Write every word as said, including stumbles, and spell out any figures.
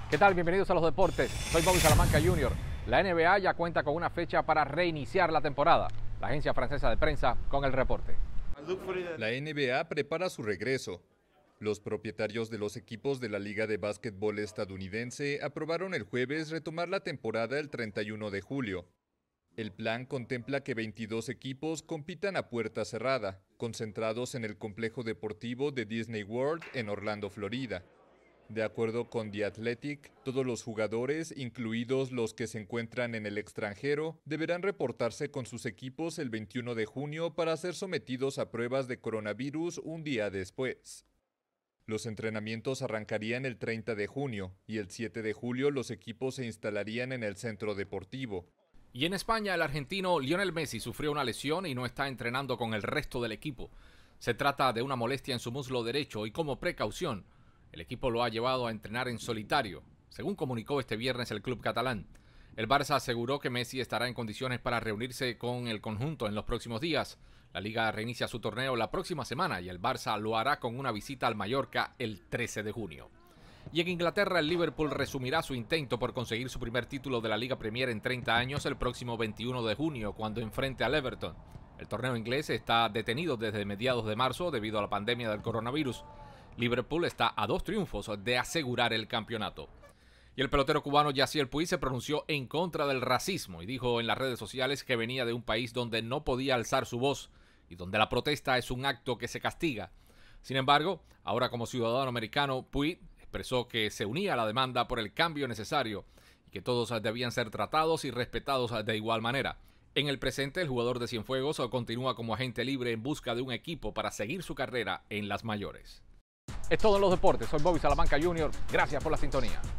¿Qué tal? Bienvenidos a los deportes. Soy Bobby Salamanca junior La N B A ya cuenta con una fecha para reiniciar la temporada. La agencia francesa de prensa con el reporte. La N B A prepara su regreso. Los propietarios de los equipos de la Liga de Básquetbol estadounidense aprobaron el jueves retomar la temporada el treinta y uno de julio. El plan contempla que veintidós equipos compitan a puerta cerrada, concentrados en el complejo deportivo de Disney World en Orlando, Florida. De acuerdo con The Athletic, todos los jugadores, incluidos los que se encuentran en el extranjero, deberán reportarse con sus equipos el veintiuno de junio para ser sometidos a pruebas de coronavirus un día después. Los entrenamientos arrancarían el treinta de junio y el siete de julio los equipos se instalarían en el centro deportivo. Y en España, el argentino Lionel Messi sufrió una lesión y no está entrenando con el resto del equipo. Se trata de una molestia en su muslo derecho y como precaución, el equipo lo ha llevado a entrenar en solitario, según comunicó este viernes el club catalán. El Barça aseguró que Messi estará en condiciones para reunirse con el conjunto en los próximos días. La Liga reinicia su torneo la próxima semana y el Barça lo hará con una visita al Mallorca el trece de junio. Y en Inglaterra, el Liverpool resumirá su intento por conseguir su primer título de la Liga Premier en treinta años el próximo veintiuno de junio, cuando enfrente al Everton. El torneo inglés está detenido desde mediados de marzo debido a la pandemia del coronavirus. Liverpool está a dos triunfos de asegurar el campeonato. Y el pelotero cubano Yasiel Puig se pronunció en contra del racismo y dijo en las redes sociales que venía de un país donde no podía alzar su voz y donde la protesta es un acto que se castiga. Sin embargo, ahora como ciudadano americano, Puig expresó que se unía a la demanda por el cambio necesario y que todos debían ser tratados y respetados de igual manera. En el presente, el jugador de Cienfuegos continúa como agente libre en busca de un equipo para seguir su carrera en las mayores. Es todo en los deportes. Soy Bobby Salamanca junior Gracias por la sintonía.